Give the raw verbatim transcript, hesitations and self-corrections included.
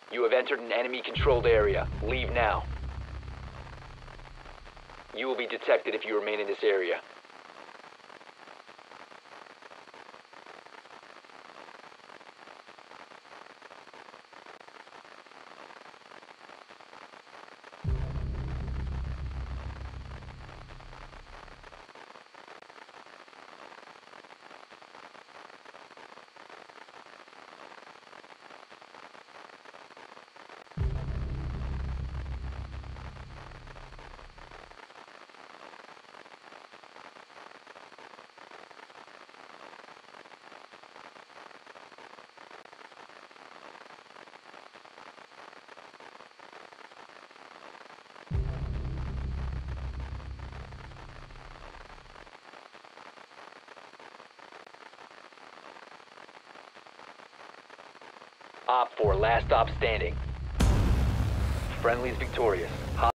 You have entered an enemy-controlled area. Leave now. You will be detected if you remain in this area. Op four, last stop standing. Friendly's victorious.